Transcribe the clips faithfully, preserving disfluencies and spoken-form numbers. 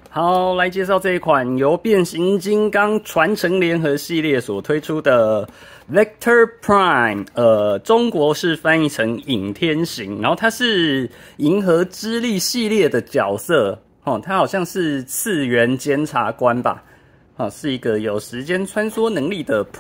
好，来介绍这一款由变形金刚传承联合系列所推出的 Vector Prime， 呃，中国是翻译成影天行，然后它是银河之力系列的角色，哦，它好像是次元监察官吧，哦，是一个有时间穿梭能力的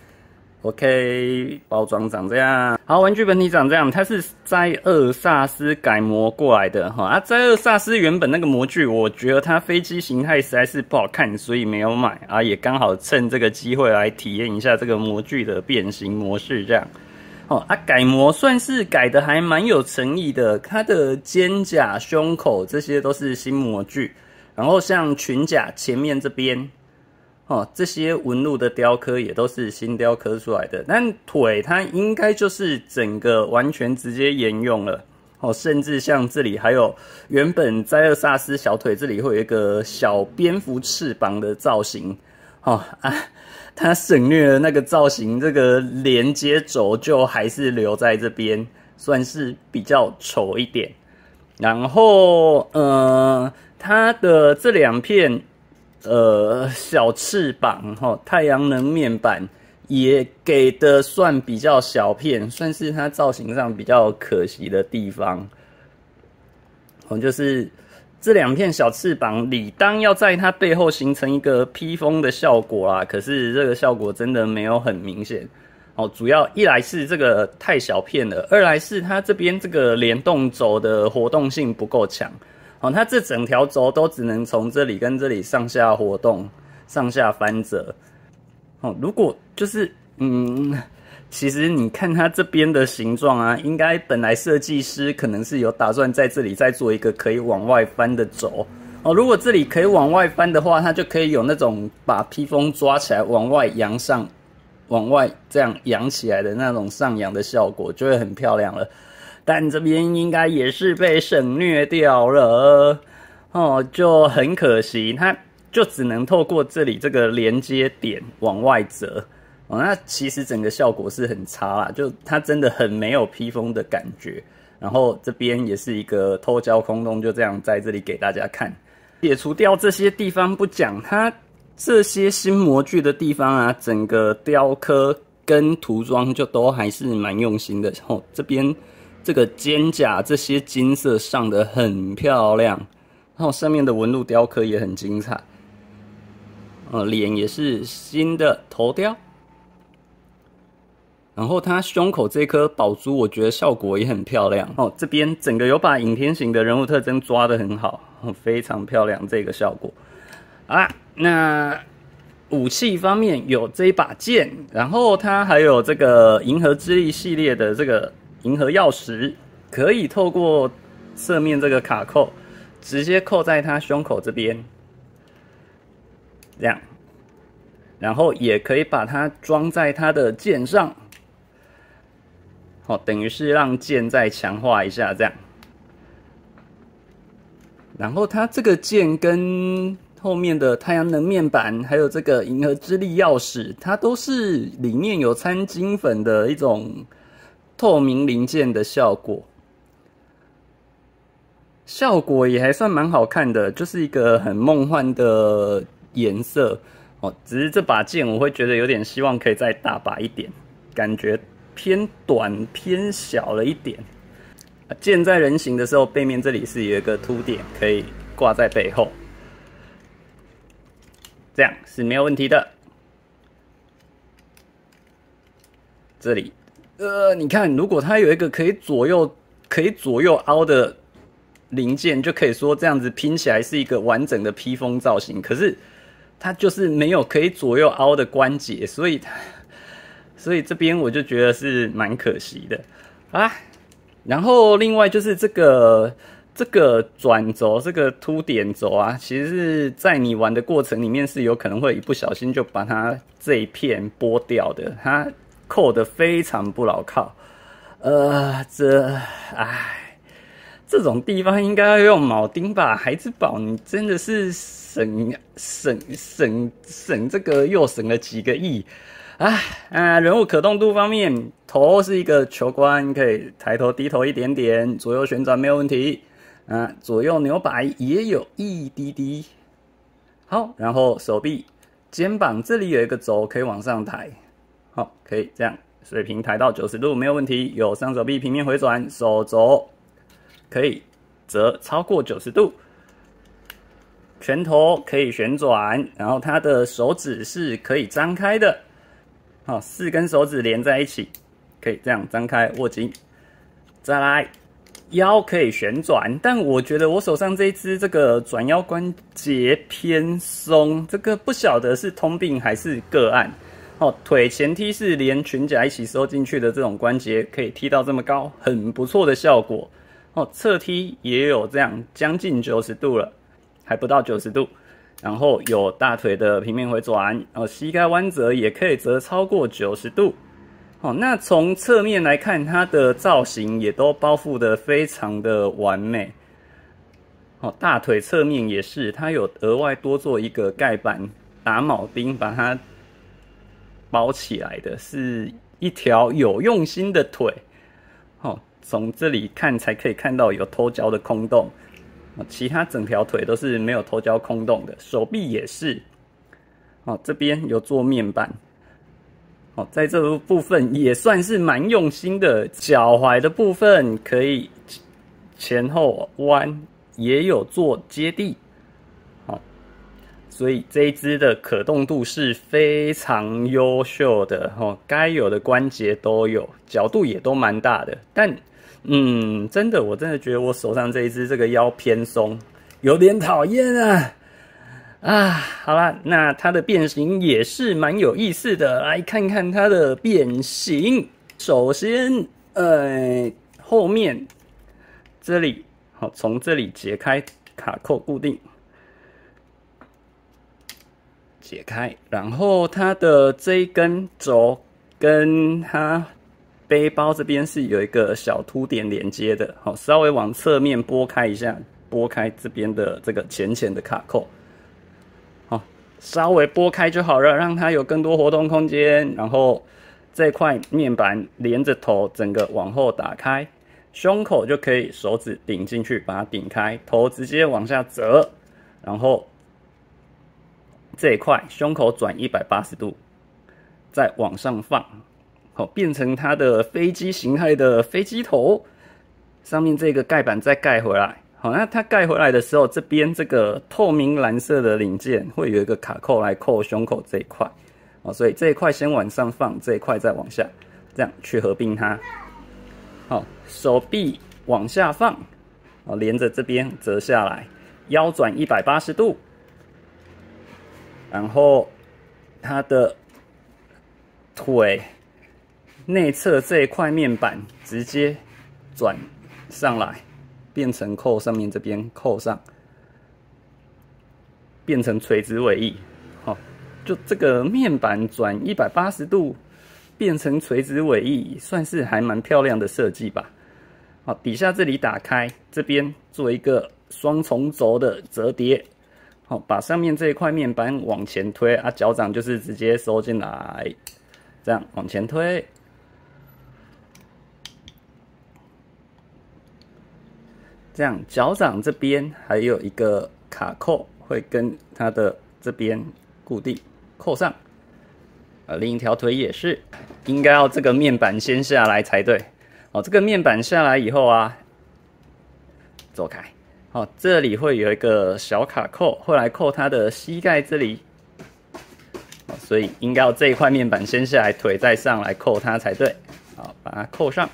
Prime。OK， 包装长这样。好，玩具本体长这样，它是灾厄萨斯改模过来的哈。啊，灾厄萨斯原本那个模具，我觉得它飞机形态实在是不好看，所以没有买啊。也刚好趁这个机会来体验一下这个模具的变形模式这样。哦啊，改模算是改的还蛮有诚意的，它的肩甲、胸口这些都是新模具，然后像裙甲前面这边。哦，这些纹路的雕刻也都是新雕刻出来的，但腿它应该就是整个完全直接沿用了。哦，甚至像这里还有原本灾厄萨斯小腿这里会有一个小蝙蝠翅膀的造型。哦啊，它省略了那个造型，这个连接轴就还是留在这边，算是比较丑一点。然后，呃，它的这两片。呃，小翅膀哈，太阳能面板也给的算比较小片，算是它造型上比较可惜的地方。哦，就是这两片小翅膀理当要在它背后形成一个披风的效果啦，可是这个效果真的没有很明显。哦，主要一来是这个太小片了，二来是它这边这个联动轴的活动性不够强。哦，它这整条轴都只能从这里跟这里上下活动、上下翻折。哦，如果就是嗯，其实你看它这边的形状啊，应该本来设计师可能是有打算在这里再做一个可以往外翻的轴。哦，如果这里可以往外翻的话，它就可以有那种把披风抓起来往外扬上、往外这样扬起来的那种上扬的效果，就会很漂亮了。但这边应该也是被省略掉了，哦，就很可惜，它就只能透过这里这个连接点往外折，哦，那其实整个效果是很差啦，就它真的很没有披风的感觉。然后这边也是一个偷胶空洞，就这样在这里给大家看。撇除掉这些地方不讲，它这些新模具的地方啊，整个雕刻跟涂装就都还是蛮用心的。哦，这边。这个肩甲这些金色上的很漂亮，然后上面的纹路雕刻也很精彩。呃，脸也是新的头雕，然后它胸口这颗宝珠，我觉得效果也很漂亮。哦，这边整个有把影天行的人物特征抓得很好，哦，非常漂亮这个效果。啊，那武器方面有这一把剑，然后它还有这个银河之力系列的这个。银河钥匙可以透过侧面这个卡扣，直接扣在它胸口这边，这样，然后也可以把它装在它的剑上，好，等于是让剑再强化一下这样。然后它这个剑跟后面的太阳能面板，还有这个银河之力钥匙，它都是里面有掺金粉的一种。透明零件的效果，效果也还算蛮好看的，就是一个很梦幻的颜色哦。只是这把剑我会觉得有点希望可以再大把一点，感觉偏短偏小了一点。剑在人形的时候，背面这里是有一个凸点，可以挂在背后，这样是没有问题的。这里。呃，你看，如果它有一个可以左右可以左右凹的零件，就可以说这样子拼起来是一个完整的披风造型。可是它就是没有可以左右凹的关节，所以所以这边我就觉得是蛮可惜的啊。然后另外就是这个这个转轴，这个凸点轴啊，其实是在你玩的过程里面是有可能会一不小心就把它这一片剥掉的，它。扣得非常不牢靠，呃，这，唉，这种地方应该要用铆钉吧？孩之宝，你真的是省省省省这个又省了几个亿，唉啊！人物可动度方面，头是一个球冠，可以抬头低头一点点，左右旋转没有问题，啊，左右扭摆也有一滴滴， 好，然后手臂、肩膀这里有一个轴可以往上抬，好，可以这样水平抬到九十度没有问题。有上手臂平面回转，手肘可以折超过九十度。拳头可以旋转，然后它的手指是可以张开的，好，四根手指连在一起，可以这样张开握紧。再来，腰可以旋转，但我觉得我手上这一只这个转腰关节偏松，这个不晓得是通病还是个案。哦，腿前踢是连裙甲一起收进去的这种关节，可以踢到这么高，很不错的效果。哦，侧踢也有这样将近九十度了。还不到九十度，然后有大腿的平面回转，哦，膝盖弯折也可以折超过九十度。哦，那从侧面来看，它的造型也都包覆的非常的完美。哦，大腿侧面也是，它有额外多做一个盖板打铆钉把它包起来的，是一条有用心的腿。哦，从这里看才可以看到有头胶的空洞。其他整条腿都是没有头胶空洞的，手臂也是。哦，这边有做面板。哦，在这个部分也算是蛮用心的。脚踝的部分可以前后弯，也有做接地。好，所以这一只的可动度是非常优秀的。哦，该有的关节都有，角度也都蛮大的，但。嗯，真的，我真的觉得我手上这一只这个腰偏松，有点讨厌啊！啊，好啦，那它的变形也是蛮有意思的，来看看它的变形。首先，呃，后面这里，好，从这里解开卡扣固定，解开，然后它的这一根轴跟它。背包这边是有一个小凸点连接的，好，稍微往侧面拨开一下，拨开这边的这个浅浅的卡扣，好，稍微拨开就好了，让它有更多活动空间。然后这块面板连着头，整个往后打开，胸口就可以手指顶进去，把它顶开，头直接往下折，然后这一块胸口转一百八十度，再往上放。好，变成它的飞机形态的飞机头，上面这个盖板再盖回来。好，那它盖回来的时候，这边这个透明蓝色的零件会有一个卡扣来扣胸口这一块。好，所以这一块先往上放，这一块再往下，这样去合并它。好，手臂往下放，好，连着这边折下来，腰转一百八十度，然后它的腿。内侧这一块面板直接转上来，变成扣上面这边扣上，变成垂直尾翼。好，就这个面板转一百八十度，变成垂直尾翼，算是还蛮漂亮的设计吧。好，底下这里打开，这边做一个双重轴的折叠。好，把上面这一块面板往前推啊，脚掌就是直接收进来，这样往前推。这样脚掌这边还有一个卡扣，会跟它的这边固定扣上。呃，另一条腿也是，应该要这个面板先下来才对。哦，这个面板下来以后啊，走开。好，这里会有一个小卡扣，会来扣它的膝盖这里。所以应该要这一块面板先下来，腿再上来扣它才对。好，把它扣上。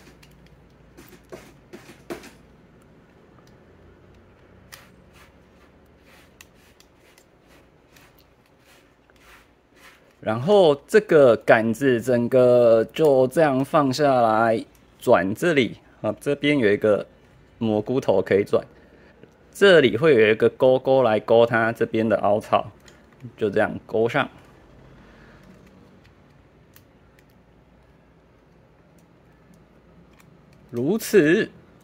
然后这个杆子整个就这样放下来，转这里啊，这边有一个蘑菇头可以转，这里会有一个钩钩来勾它这边的凹槽，就这样勾上。如此，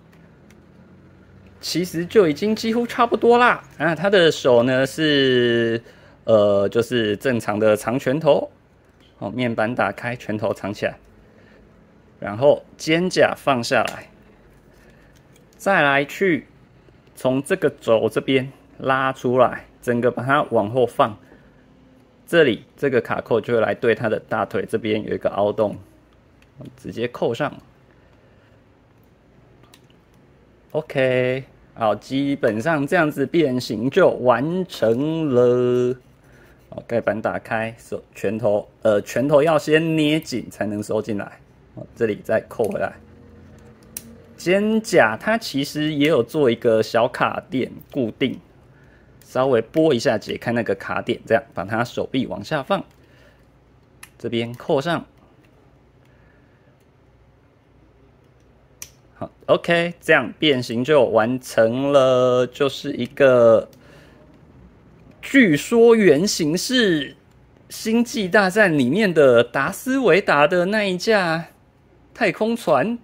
其实就已经几乎差不多啦。啊，他的手呢是。呃，就是正常的长拳头，好，面板打开，拳头藏起来，然后肩胛放下来，再来去从这个肘这边， 拉出来，整个把它往后放。这里这个卡扣就会来对它的大腿这边有一个凹洞，直接扣上。OK， 好，基本上这样子变形就完成了。好，盖板打开，手拳头，呃，拳头要先捏紧才能收进来。这里再扣回来。肩胛它其实也有做一个小卡垫固定。稍微拨一下，解开那个卡点，这样把它手臂往下放，这边扣上。好 ，OK， 这样变形就完成了，就是一个据说原型是《星际大战》里面的达斯维达的那一架太空船。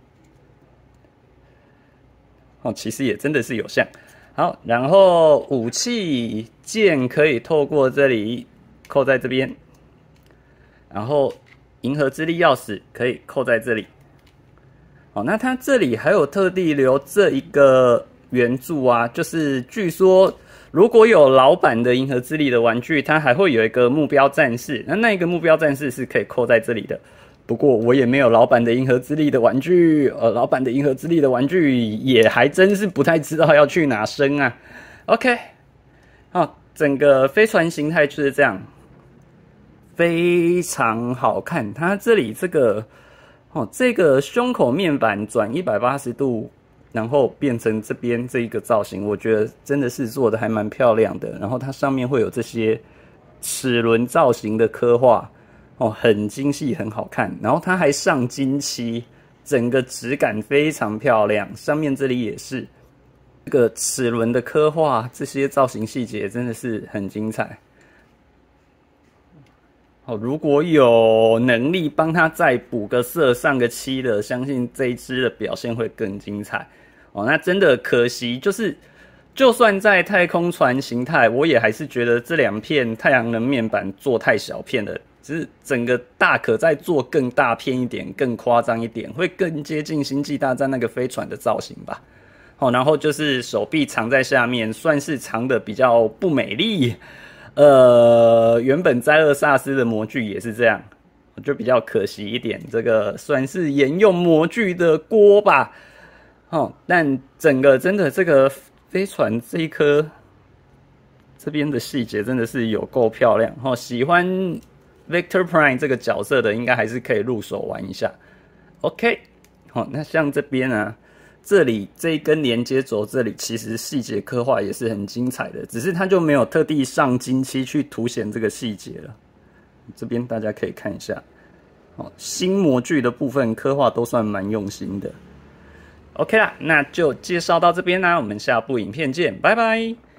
哦，其实也真的是有像。好，然后武器剑可以透过这里扣在这边，然后银河之力钥匙可以扣在这里。好，那它这里还有特地留这一个圆柱啊，就是据说如果有老版的银河之力的玩具，它还会有一个目标战士，那那一个目标战士是可以扣在这里的。不过我也没有老版的银河之力的玩具，呃，老版的银河之力的玩具也还真是不太知道要去哪生啊。OK， 好，整个飞船形态就是这样，非常好看。它这里这个哦，这个胸口面板转一百八十度，然后变成这边这一个造型，我觉得真的是做的还蛮漂亮的。然后它上面会有这些齿轮造型的刻画。哦，很精细，很好看。然后它还上金漆，整个质感非常漂亮。上面这里也是这个齿轮的刻画，这些造型细节真的是很精彩。哦，如果有能力帮它再补个色、上个漆的，相信这一支的表现会更精彩。哦，那真的可惜，就是就算在太空船形态，我也还是觉得这两片太阳能面板做太小片了。只是整个大可再做更大片一点，更夸张一点，会更接近星际大战那个飞船的造型吧。好，然后就是手臂藏在下面，算是藏的比较不美丽。呃，原本灾厄萨斯的模具也是这样，就比较可惜一点。这个算是沿用模具的锅吧。哦，但整个真的这个飞船这一颗这边的细节真的是有够漂亮。哦，喜欢Vector Prime 这个角色的，应该还是可以入手玩一下。OK， 好，那像这边啊，这里这一根连接轴，这里其实细节刻画也是很精彩的，只是它就没有特地上金漆去凸显这个细节了。这边大家可以看一下，哦，新模具的部分刻画都算蛮用心的。OK 啦，那就介绍到这边啦，我们下部影片见，拜拜。